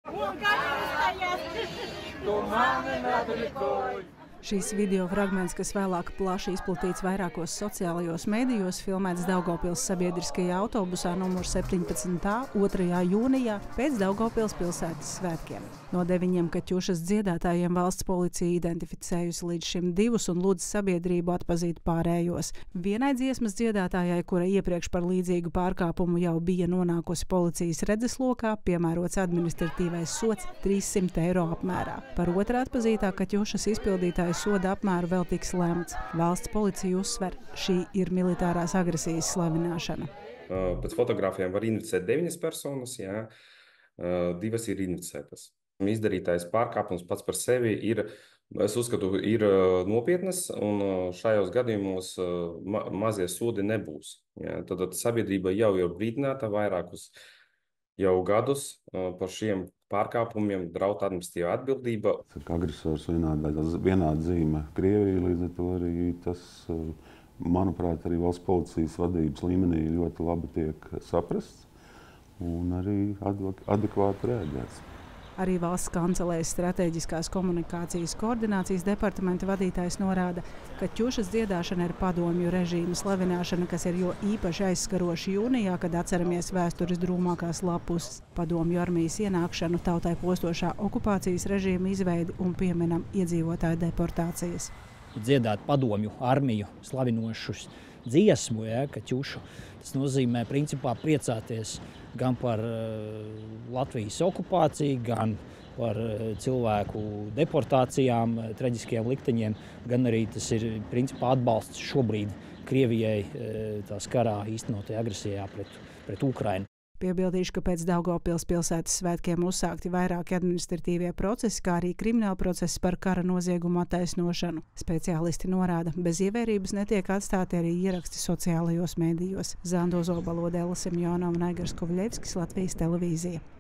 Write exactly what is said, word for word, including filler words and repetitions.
Šīs video fragments, kas vēlāk plaši izplatīts vairākos sociālajos medijos, filmēts Daugavpils sabiedriskajā autobusā numur septiņpadsmit A otrajā jūnijā pēc Daugavpils pilsētas svētkiem. No deviņiem Kaķušas dziedātājiem valsts policija identificējusi līdz šim divus un lūdz sabiedrību atpazīt pārējos. Vienai dziesmas dziedātājai, kura iepriekš par līdzīgu pārkāpumu jau bija nonākusi policijas redzeslokā, piemērots administratīvais sods trīssimt eiro apmērā. Par otru atpazītā Kaķušas izpildītāju soda apmēru vēl tiks lemts. Valsts policija uzsver, šī ir militārās agresijas slavināšana. Pēc fotogrāfiem var identificēt deviņas personas, jā, divas ir identificētas. Izdarītais pārkāpums pats par sevi ir, es uzskatu, ir nopietnas, un šajos gadījumos ma mazie sodi nebūs. Jā. Tad sabiedrība jau ir brīdināta vairākus jau gadus par šiem pārkāpumiem, draud administratīvā atbildība. Agresors vienāda, vienāda zīme Krievija, līdz ar to arī tas, manuprāt, arī valsts policijas vadības līmenī ļoti labi tiek saprasts un arī adekvāti rēģēts. Arī valsts kancelēs strateģiskās komunikācijas koordinācijas departamenta vadītājs norāda, ka Kaķušas dziedāšana ir padomju režīma slavināšana, kas ir jo īpaši aizskaroši jūnijā, kad atceramies vēstures drūmākās lapuses, padomju armijas ienākšanu, tautai postošā okupācijas režīma izveidi un pieminam iedzīvotāju deportācijas. Dziedāt padomju armiju slavinošus dziesmu, ja, Kaķušu, tas nozīmē principā priecāties gan par uh, Latvijas okupāciju, gan par uh, cilvēku deportācijām, uh, traģiskiem likteņiem, gan arī tas ir principā atbalsts šobrīd Krievijai uh, tās karā īstenotajā agresijā pret, pret Ukrainu. Piebildīšu, ka pēc Daugavpils pilsētas svētkiem uzsākti vairāki administratīvie procesi, kā arī krimināla procesi par kara noziegumu attaisnošanu. Speciālisti norāda, bez ievērības netiek atstāti arī ieraksti sociālajos medijos. Zando Zobalode, Ela Semjonova un Aigars Kovļevskis, Latvijas televīzija.